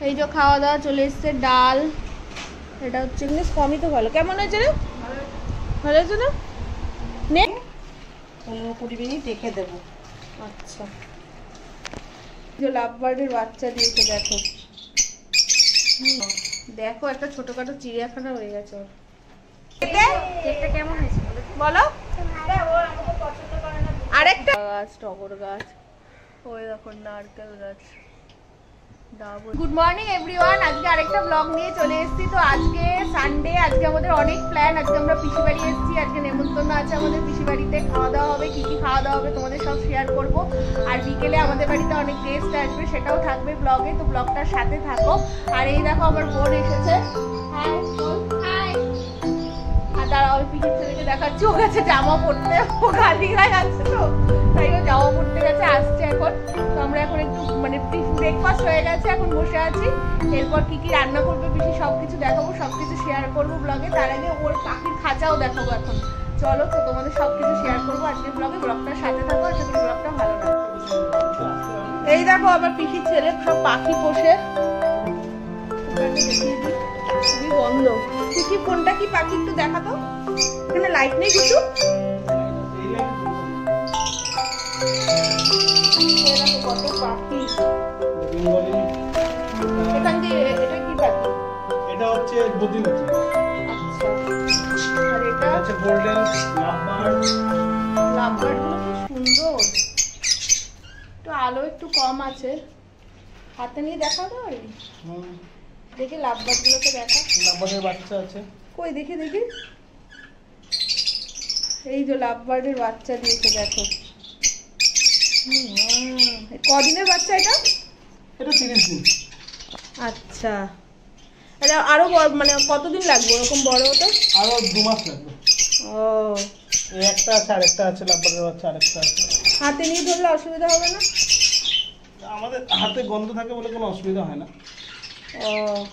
এই যে খাওয়া দাওয়া চলে এসছে, ডাল, এটা হচ্ছে ইংলিশ কমই তো ভালো। কেমন হয়েছে রে? ভালো হয়েছে না? নে 15-20 মিনিট রেখে দেবো। আচ্ছা, যে লাভ বার্ডের বাচ্চা দিয়েছে দেখো, দেখো একটা ছোটখাটো চিড়িয়াখানা হয়ে গেছে ওর। কেকটা কেমন হয়েছে বলো? আরেকটা গাছ, টগর গাছ, ওই দেখো নারকেল গাছ। গুড মর্নিং এভরিওয়ান, আজকে আরেকটা ব্লগ নিয়ে চলে এসেছি। তো আজকে সানডে, আজকে আমাদের অনেক প্ল্যান। আজকে আমরা পিসি বাড়ি এসেছি, আজকে নেমন্তন্ন আছে আমাদের পিসি বাড়িতে। খাওয়া দাওয়া হবে, কি কি খাওয়া দাওয়া হবে তোমাদের সব শেয়ার করব। আর বিকেলে আমাদের বাড়িতে অনেক গেস্ট আসবে, সেটাও থাকবে ব্লগে, তো ব্লগটার সাথে থাকো। আর এই দেখো আমার বোন এসেছে, হাই হাই। আর দাঁড়াও, আমি পিসির ছেলেকে দেখাচ্ছি, ও গেছে জামা পরতে, ও গালি গায়ে আছে তো, তাই ও জামা পরতে গেছে, আসছে এখন। তো আমরা এখন একটু মানে ব্রেকফাস্ট হয়ে গেছে, এখন বসে আছি। এরপর কি কি রান্না করবে পিসি সবকিছু দেখাবো, সবকিছু শেয়ার করবো ব্লগে। তার আগে ওর পাখির খাঁচাও দেখাবো এখন। চলো, তো তোমাদের সবকিছু শেয়ার করবো আজকের ব্লগে, ব্লগটার সাথে থাকো, আশা করি ব্লগটা ভালো লাগবে। এই দেখো আমার পিসির ছেলে সব পাখি পোষে, খুবই বন্ধ। পিসি কোনটা কি পাখি একটু দেখাতো, এখানে লাইট নেই কিছু। কত পাখি এখান দিয়ে, এটা কি পাখি? এটা হচ্ছে বদ্রিনাথ। আচ্ছা, আর এটা হচ্ছে গোল্ডেন লাভবার্ড। লাভবার্ড গুলো কি সুন্দর, একটু আলো একটু কম আছে, হাতে নিয়ে দেখা যায়। দেখি লাভবার্ড গুলোকে দেখা, লাভবার্ডের বাচ্চা আছে। কই দেখি দেখি, এই যে লাভবার্ডের বাচ্চা দিয়েছে দেখো। কদিনের বাচ্চা এটা? এটা 30 দিন। আচ্ছা, এটা আরো মানে কতদিন লাগবে এরকম বড় হতে? আরো 2 মাস লাগবে। ও, এই একটা আছে, আরেকটা আছে লাভবার্ডের বাচ্চা, আরেকটা আছে। হাতে নিয়ে ধরলে অসুবিধা হবে না? আমাদের হাতে গন্ধ থাকে বলে কোনো অসুবিধা হয় না। ও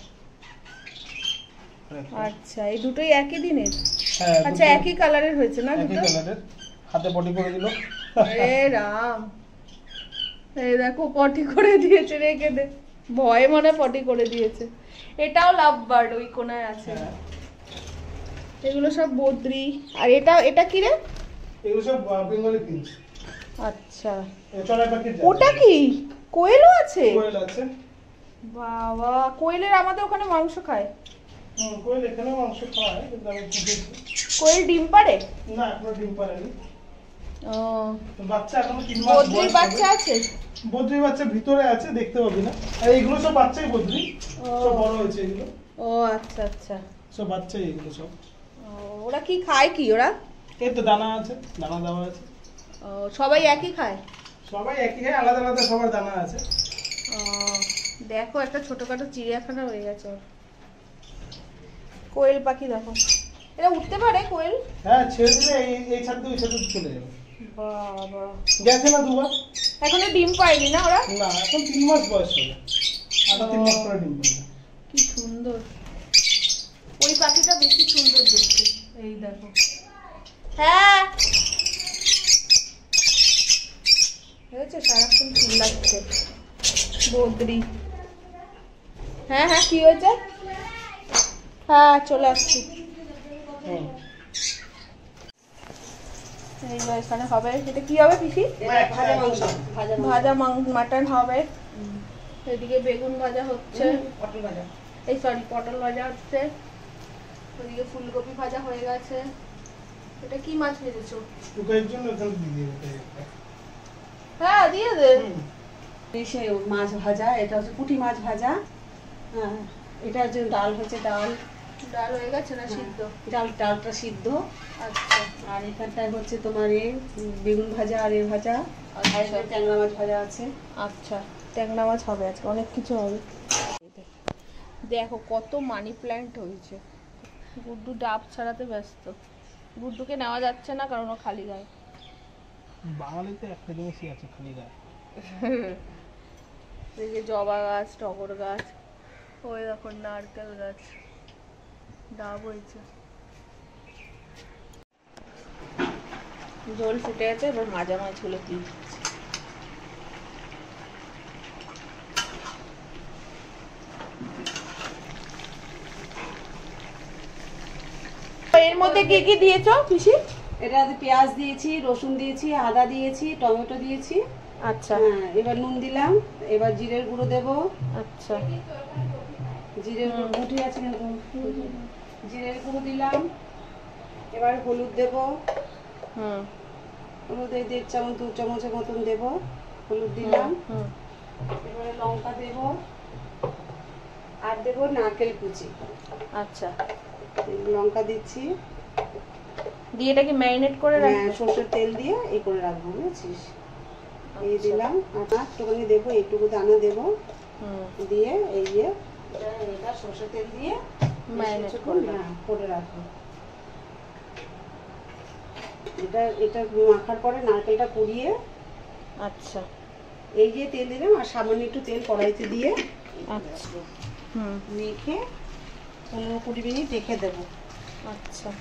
আচ্ছা, এই দুটোই একই দিনের? হ্যাঁ, আচ্ছা, একই কালারের হয়েছে না দুটো? একই কালারের। হাতে পটি করে দিল। এ রাম, এই দেখো পটি করে দিয়েছে, রেখে দে, ভয়ে মনে পটি করে দিয়েছে। এটাও লাভ বার্ড, ওই কোনায় আছে। এগুলো সব বদ্রি। আর এটা এটা কি রে? এগুলো সব বেঙ্গলি পিঞ্চ। আচ্ছা, ওটা কি কোয়েলও আছে? কোয়েল আছে। বাবা, কোয়েলের আমাদের ওখানে মাংস খায়। কোয়েল এখানেও মাংস খায়, কিন্তু আমি বুঝেছি। কোয়েল ডিম পাড়ে? না, এখনো ডিম পাড়েনি। ও, বাচ্চা এখনো 3 মাস। বদ্রির বাচ্চা আছে? বদ্রির বাচ্চা ভিতরে আছে, দেখতে পাবি না। আর এগুলো সব বাচ্চাই বদ্রি, সব বড় হয়েছে এগুলো। ও আচ্ছা আচ্ছা, সব বাচ্চাই এগুলো সব। ওরা কি খায় কি ওরা? এই তো দানা আছে, দানা দেওয়া আছে। ও, সবাই একই খায়? সবাই একই খায়, আলাদা আলাদা সবার দানা আছে। ও, দেখো একটা ছোটখাটো চিড়িয়াখানা হয়ে গেছে ওর। কোয়েল পাখি দেখো, এটা উঠতে পারে কোয়েল? হ্যাঁ, ছেড়ে দিলে এই ছাদ দিয়ে ওই ছাদে চলে যাবে। বাবা, গেছে না 2 বার। এখনো ডিম পায়নি না ওরা? না, এখন 3 মাস বয়স হবে, আর 3 মাস পরে ডিম পাবে। কি সুন্দর, ওই পাখিটা বেশি সুন্দর দেখতে। এই দেখো, হ্যাঁ হয়েছে, সারাক্ষণ ফুল লাগছে বদ্রি। হ্যাঁ হ্যাঁ, কি হয়েছে? হ্যাঁ, চলে আসছি। এই যে এখানে হবে, এটা কি হবে পিসি? ভাজা মাংস, ভাজা মাটন হবে। এদিকে বেগুন ভাজা হচ্ছে, পটল ভাজা, এই সরি পটল ভাজা হচ্ছে। ওদিকে ফুলকপি ভাজা হয়ে গেছে। এটা কি মাছ ভেজেছো? টুকাইয়ের জন্য এখানে দিয়ে দিতে। হ্যাঁ, দিয়ে দে। সে মাছ ভাজা, এটা হচ্ছে পুঁটি মাছ ভাজা। হ্যাঁ, এটা হচ্ছে ডাল, হচ্ছে ডাল। ডাল হয়ে গেছে না সিদ্ধ? ডালটা সিদ্ধ। আচ্ছা, আর এখানটায় হচ্ছে তোমার এই বেগুন ভাজা আর এ ভাজা, আর ট্যাংরা মাছ ভাজা আছে। আচ্ছা, ট্যাংরা মাছ হবে আজকে, অনেক কিছু হবে। দেখো কত মানি প্ল্যান্ট হয়েছে। গুড্ডু ডাব ছাড়াতে ব্যস্ত। গুড্ডুকে নেওয়া যাচ্ছে না কারণ ও খালি গায়ে। বাঙালিতে একটা জিনিসই আছে, খালি গায়ে। এই যে জবা গাছ, টগর গাছ, ওই দেখো নারকেল গাছ, ডাব হয়েছে। জল ফুটে গেছে, এবার মাজা মাছগুলো দিয়ে দিচ্ছি। মধ্যে কি কি দিয়েছো পিসি? এটাতে পেঁয়াজ দিয়েছি, রসুন দিয়েছি, আদা দিয়েছি, টমেটো দিয়েছি। আচ্ছা হ্যাঁ, এবার নুন দিলাম, এবার জিরের গুঁড়ো দেবো। আচ্ছা জিরের গুঁড়ো গুটি আছে কিন্তু, জিরের গুঁড়ো দিলাম। এবার হলুদ দেবো, হলুদ এই 1.5 চামচ 2 চামচের মতন দেবো, হলুদ দিলাম। এবারে লঙ্কা দেবো, আর দেবো নারকেল কুচি। আচ্ছা লঙ্কা দিচ্ছি, দিয়ে এটাকে ম্যারিনেট করে রাখবো। সরষের তেল দিয়ে এই করে রাখবো, বুঝেছিস? এই দিলাম, আর একটুখানি দেবো, এইটুকু দানা দেবো, দিয়ে এই যে এটা সরষের তেল দিয়ে ম্যারিনেট করে রাখবো। এটা এটা মাখার পরে নারকেলটা কুড়িয়ে, আচ্ছা এই যে তেল দিলাম, আর সামান্য একটু তেল কড়াইতে দিয়ে আচ্ছা মেখে 15-20 মিনিট রেখে দেবো। আচ্ছা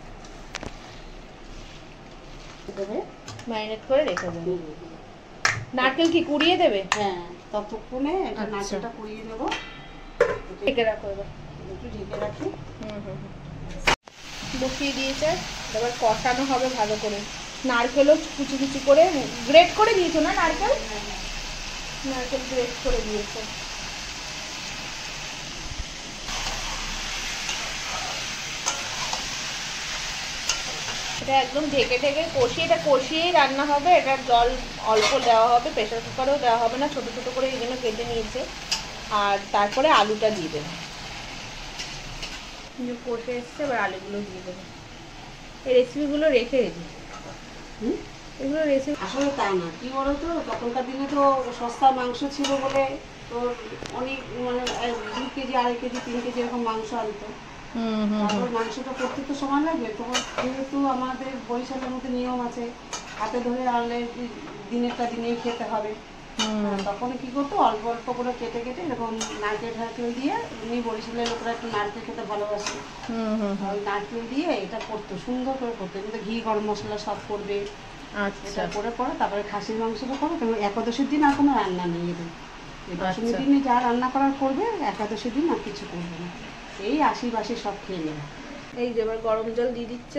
দেবে, ম্যারিনেট করে রেখে দেবে। নারকেল কি কুড়িয়ে দেবে? হ্যাঁ, ততক্ষণে এটা নারকেলটা কুড়িয়ে নেবো, ঢেকে রাখো। এবার একটু ঢেকে রাখি। বসিয়ে দিয়েছে, এবার কষানো হবে ভালো করে। নারকেলও কুচি কুচি করে গ্রেট করে দিয়েছো না? নারকেল নারকেল গ্রেট করে দিয়েছে। এটা একদম ঢেকে ঢেকে কষিয়ে, এটা কষিয়েই রান্না হবে। এটা জল অল্প দেওয়া হবে, প্রেসার কুকারেও দেওয়া হবে না, ছোটো ছোটো করে এগুলো কেটে নিয়েছে। আর তারপরে আলুটা দিয়ে দেবে, কষে এসছে, এবার আলুগুলো দিয়ে দেবে। এই রেসিপিগুলো রেখে দিই, এগুলো রেসিপি আসলে তা না, কি বলতো, তখনকার দিনে তো সস্তা মাংস ছিল বলে তোর অনেক মানে 2 কেজি, 2.5 কেজি, 3 কেজি এরকম মাংস আনতো। তারপর মাংসটা করতে তো সময় লাগবে, তখন যেহেতু আমাদের বরিশালের মধ্যে নিয়ম আছে, হাতে ধরে আনলে দিনেরটা দিনেই খেতে হবে, তখন কি করতো, অল্প অল্প করে কেটে কেটে এরকম নারকেল ঠারকেল দিয়ে, এমনি বরিশালের লোকরা একটু নারকেল খেতে ভালোবাসে, ওই নারকেল দিয়ে এটা করতো, সুন্দর করে করতো। কিন্তু ঘি, গরম মশলা সব করবে। আচ্ছা, করে পরে তারপরে খাসির মাংসটা করো। কিন্তু একাদশীর দিন আর কোনো রান্না নেই, এদের দশমীর দিনে যা রান্না করার করবে, একাদশীর দিন আর কিছু করবে না। এই 80-82 সব খেয়ে নেবে। এই যে এবার গরম জল দিয়ে দিচ্ছে,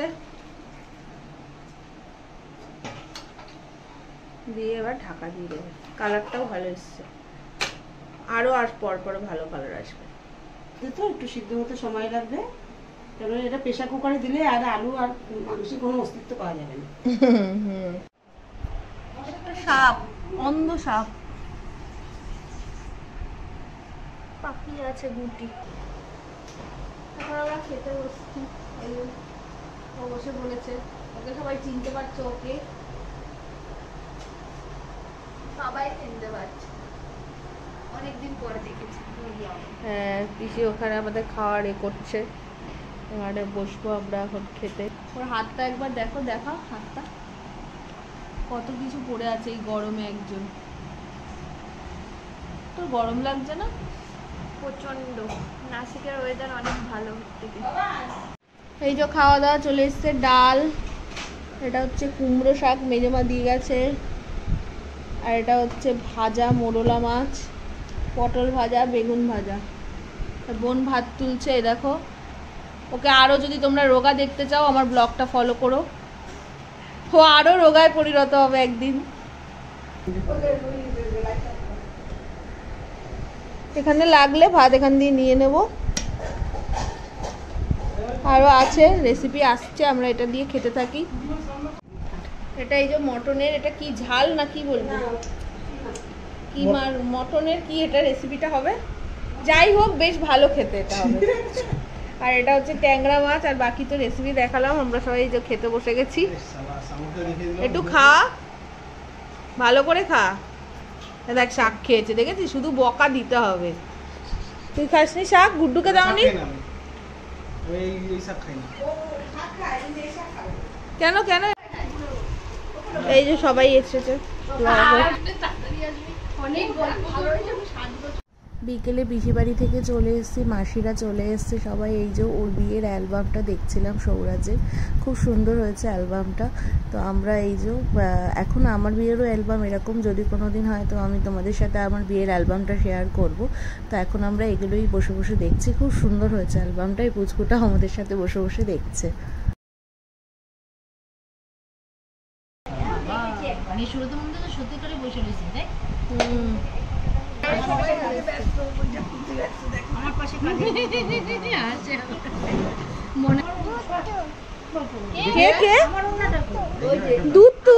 দিয়ে এবার ঢাকা দিয়ে দেবে। কালারটাও ভালো এসছে, আরো পর পর ভালো কালার আসবে। তো একটু সিদ্ধ হতে সময় লাগবে, কারণ এটা প্রেসার কুকারে দিলে আর আলু আর মাংসের কোনো অস্তিত্ব পাওয়া যাবে না। সাপ, অন্ধ সাপ পাখি আছে গুটি। এখন আমরা খেতে বসছি, ও বসে বলেছে, ওকে সবাই চিনতে পারছে, ওকে সবাই চিনতে পারছে, অনেকদিন পরে দেখেছি। হ্যাঁ, পিসি ওখানে আমাদের খাওয়া করছে, এবারে বসবো আমরা এখন খেতে। ওর হাতটা একবার দেখো, দেখা হাতটা কত কিছু পড়ে আছে এই গরমে। একজন, তোর গরম লাগছে না? প্রচন্ড, নাসিকের ওয়েদার অনেক ভালো। এই যে খাওয়া দাওয়া চলে এসছে, ডাল, এটা হচ্ছে কুমড়ো শাক মেজমা দিয়ে গেছে, আর এটা হচ্ছে ভাজা মোরলা মাছ, পটল ভাজা, বেগুন ভাজা। বোন ভাত তুলছে, এই দেখো। ওকে আরও যদি তোমরা রোগা দেখতে চাও, আমার ব্লগটা ফলো করো, ও আরও রোগায় পরিণত হবে একদিন। এখানে লাগলে ভাত এখান দিয়ে নিয়ে নেব। আরও আছে, রেসিপি আসছে, আমরা এটা দিয়ে খেতে থাকি। এটা এই যে মটনের, এটা কি ঝাল না কি বলবো, কি মটনের কি এটা রেসিপিটা হবে, যাই হোক বেশ ভালো খেতে এটা হবে। আর এটা হচ্ছে ট্যাংরা মাছ, আর বাকি তো রেসিপি দেখালাম। আমরা সবাই যে খেতে বসে গেছি, একটু খা, ভালো করে খা। দেখ শাক খেয়েছে, দেখেছিস, শুধু বকা দিতে হবে। তুই খাসনি শাক? গুড্ডুকে দাওনি কেন? কেন? এই যে সবাই এসেছে, বিকেলে পিসি বাড়ি থেকে চলে এসেছি, মাসিরা চলে এসছে সবাই। এই যে ওর বিয়ের অ্যালবামটা দেখছিলাম, সৌরাজের, খুব সুন্দর হয়েছে অ্যালবামটা। তো আমরা এই যে এখন আমার বিয়েরও অ্যালবাম এরকম যদি কোনো দিন হয়, তো আমি তোমাদের সাথে আমার বিয়ের অ্যালবামটা শেয়ার করব। তো এখন আমরা এগুলোই বসে বসে দেখছি, খুব সুন্দর হয়েছে অ্যালবামটা। এই পুচকুটা আমাদের সাথে বসে বসে দেখছে। মানে শুরুতে মনে হচ্ছে সত্যি করে বসে রয়েছে দেখ। আমার পাশে আছে মনে কে কে দুধ তো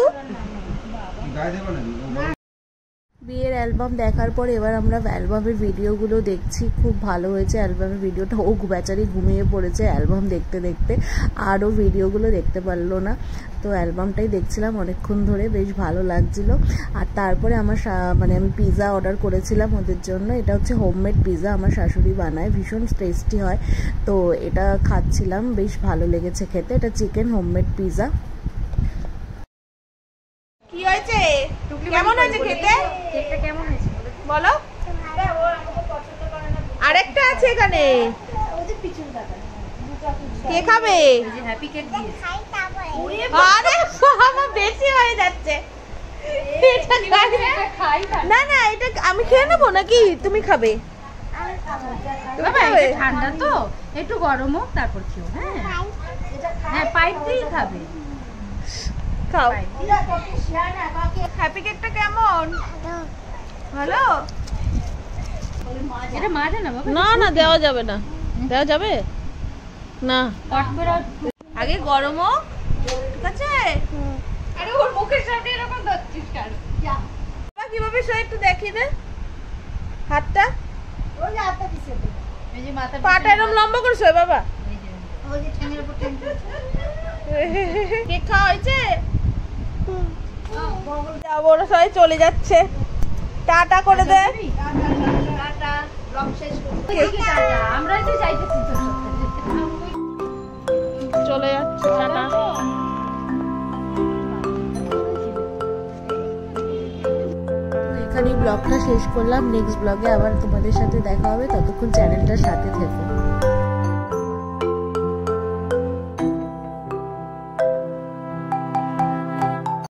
বিয়ের অ্যালবাম দেখার পর এবার আমরা অ্যালবামের ভিডিওগুলো দেখছি। খুব ভালো হয়েছে অ্যালবামের ভিডিওটা। ও বেচারি ঘুমিয়ে পড়েছে অ্যালবাম দেখতে দেখতে, আরও ভিডিওগুলো দেখতে পারলো না। তো অ্যালবামটাই দেখছিলাম অনেকক্ষণ ধরে, বেশ ভালো লাগছিল। আর তারপরে আমার মানে আমি পিৎজা অর্ডার করেছিলাম ওদের জন্য। এটা হচ্ছে হোমমেড পিৎজা, আমার শাশুড়ি বানায়, ভীষণ টেস্টি হয়। তো এটা খাচ্ছিলাম, বেশ ভালো লেগেছে খেতে। এটা চিকেন হোমমেড পিৎজা। কি হয়েছে, কেমন হয়েছে খেতে? কেকটা কেমন হয়েছে বলো। আরেকটা আছে এখানে, কে খাবে? হ্যাপি কেক দিয়েছে। আরে বাবা, বেশি হয়ে যাচ্ছে। না না, এটা আমি খেয়ে নেবো নাকি তুমি খাবে? ঠান্ডা তো, একটু গরম হোক তারপর খেও। হ্যাঁ পাইপ দিয়ে খাবে। খাও। হ্যাপি কেকটা কেমন? ভালো? এটা মাজে না বাবা? না না, দেওয়া যাবে না। দেওয়া যাবে না, আগে গরম হোক, ঠিক আছে? আরে ওর মুখের সামনে এরকম ধরছিস কেন? কিভাবে সে একটু দেখিয়ে দে হাতটা। এই যে মাথা পাটা এরকম লম্বা করে শোয় বাবা। ওই যে ঠ্যাঙের উপর ঠ্যাং দিয়েছে। কেক খাওয়া হয়েছে? যাবো, ওরা সবাই চলে যাচ্ছে। টাটা করে দে। আমরা যে যাইতেছি তোর সাথে। চলে যাচ্ছে, টাটা। এখানেই ব্লগটা শেষ করলাম। নেক্সট ব্লগে আবার তোমাদের সাথে দেখা হবে, ততক্ষণ চ্যানেলটার সাথে থেকো।